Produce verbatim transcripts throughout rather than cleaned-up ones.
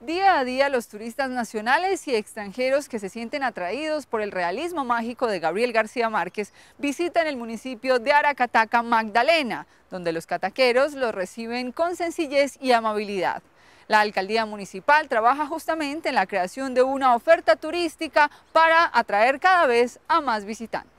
Día a día los turistas nacionales y extranjeros que se sienten atraídos por el realismo mágico de Gabriel García Márquez visitan el municipio de Aracataca, Magdalena, donde los cataqueros los reciben con sencillez y amabilidad. La alcaldía municipal trabaja justamente en la creación de una oferta turística para atraer cada vez a más visitantes.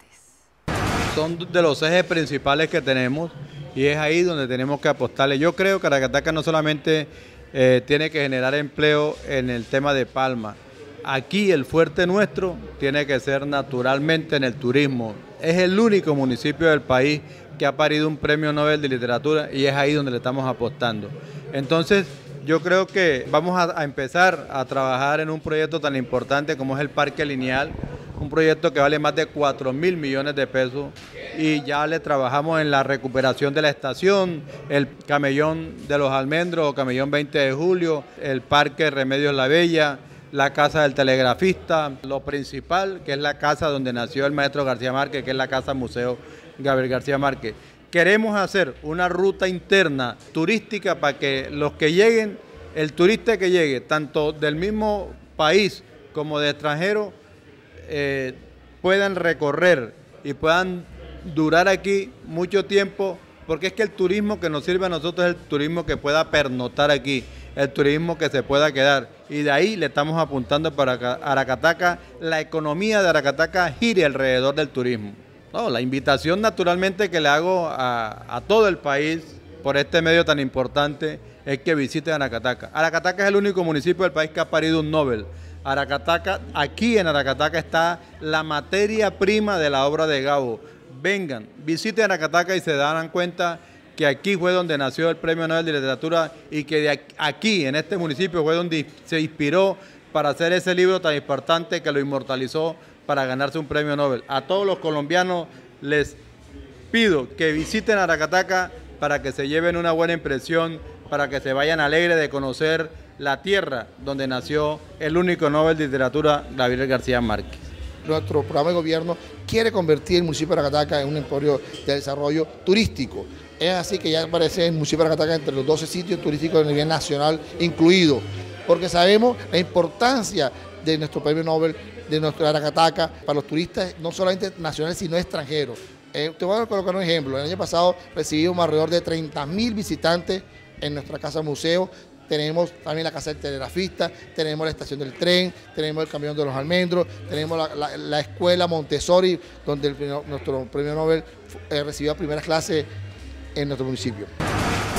Son de los ejes principales que tenemos y es ahí donde tenemos que apostarle. Yo creo que Aracataca no solamente eh, tiene que generar empleo en el tema de palma. Aquí el fuerte nuestro tiene que ser naturalmente en el turismo. Es el único municipio del país que ha parido un premio Nobel de literatura y es ahí donde le estamos apostando. Entonces, yo creo que vamos a, a empezar a trabajar en un proyecto tan importante como es el Parque Lineal, un proyecto que vale más de cuatro mil millones de pesos y ya le trabajamos en la recuperación de la estación, el camellón de los almendros o camellón veinte de julio, el Parque Remedios La Bella, la casa del telegrafista, lo principal que es la casa donde nació el maestro García Márquez, que es la casa museo Gabriel García Márquez. Queremos hacer una ruta interna turística para que los que lleguen, el turista que llegue, tanto del mismo país como de extranjero, eh, puedan recorrer y puedan durar aquí mucho tiempo, porque es que el turismo que nos sirve a nosotros es el turismo que pueda pernoctar aquí, el turismo que se pueda quedar, y de ahí le estamos apuntando para Aracataca, la economía de Aracataca gire alrededor del turismo. No, la invitación naturalmente que le hago a, a todo el país por este medio tan importante es que visiten Aracataca. Aracataca es el único municipio del país que ha parido un Nobel. Aracataca, aquí en Aracataca está la materia prima de la obra de Gabo. Vengan, visiten Aracataca y se darán cuenta que aquí fue donde nació el Premio Nobel de Literatura y que de aquí, en este municipio, fue donde se inspiró para hacer ese libro tan importante que lo inmortalizó para ganarse un premio Nobel. A todos los colombianos les pido que visiten Aracataca para que se lleven una buena impresión, para que se vayan alegres de conocer la tierra donde nació el único Nobel de Literatura, Gabriel García Márquez. Nuestro programa de gobierno quiere convertir el municipio de Aracataca en un emporio de desarrollo turístico. Es así que ya aparece el municipio de Aracataca entre los doce sitios turísticos a nivel nacional incluido, porque sabemos la importancia de nuestro premio Nobel, de nuestra Aracataca, para los turistas no solamente nacionales sino extranjeros. Eh, te voy a colocar un ejemplo. El año pasado recibimos alrededor de treinta mil visitantes en nuestra casa museo. Tenemos también la casa del telegrafista, tenemos la estación del tren, tenemos el camión de los almendros, tenemos la, la, la escuela Montessori, donde el, nuestro premio Nobel eh, recibió primera clase en nuestro municipio.